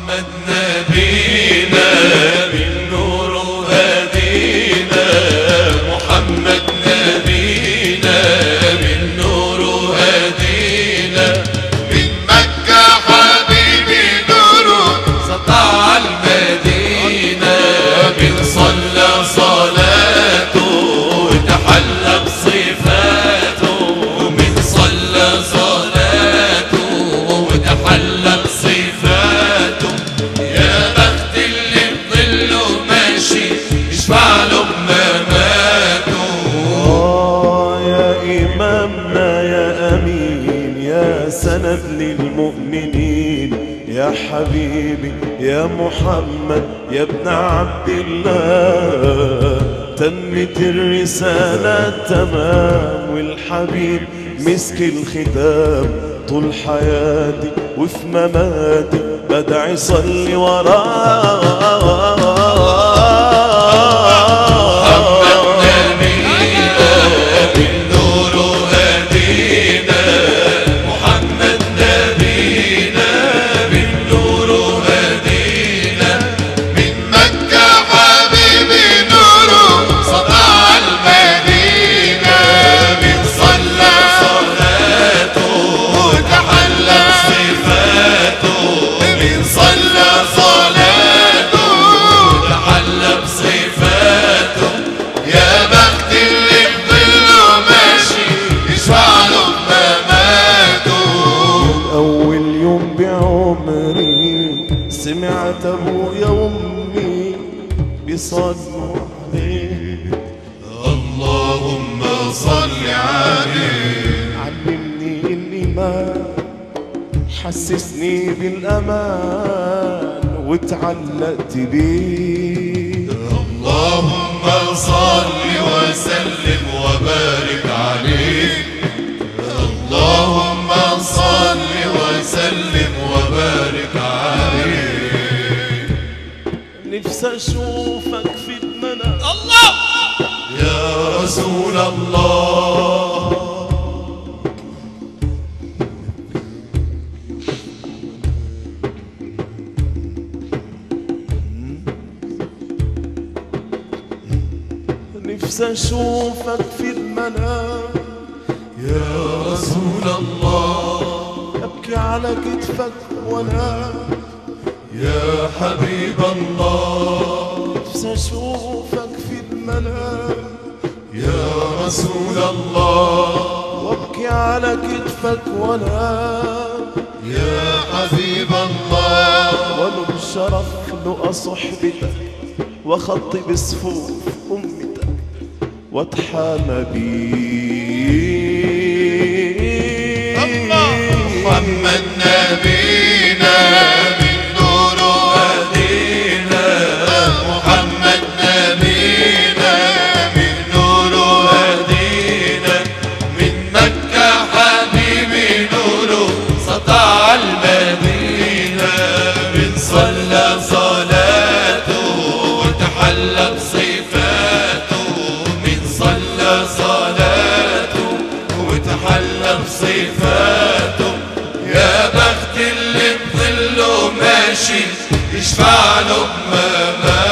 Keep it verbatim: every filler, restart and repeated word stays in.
محمد نبينا بالنور هدينا، محمد نبينا بالنور هدينا، من مكة حبيبي نوره سطع المدينة، من صلى صلاته وتحلى بصفاته، من صلى صلاته وتحلى بصفاته، يا بخت اللي بظله ماشي يشفع له بمماته. آه يا إمامنا يا أمين، يا سند للمؤمنين، يا حبيبي يا محمد يا ابن عبد الله، تمت الرسالة تمام والحبيب مسك الختام، طول حياتي وفي مماتي بدعي صلي وراه. سمعت ابويا وامي بيصلوا عليه، اللهم صل عليه. علمني الايمان حسسني بالامان وتعلقت بيه، اللهم صل وسلم وبارك عليه، اللهم صل وسلم وبارك عليه. نفسي اشوفك في المنام الله يا رسول الله، نفسي اشوفك في المنام يا رسول الله، ابكي على كتفك وانام يا حبيب الله، نفسي اشوفك في المنام يا رسول الله، وابكي على كتفك وانام يا حبيب الله، وله الشرف لقى صحبتك وخطي بصفوف امتك واتحامى بيك. محمد نبينا بالنور هدينا، محمد نبينا بالنور هدينا، من مكة حبيبي نوره سطع المدينة، من صلى صلاته وتحلى بصفاته، من صلى صلاته وتحلى بصفاته، يا بخت اللي بظله ماشي يشفع له بمماته.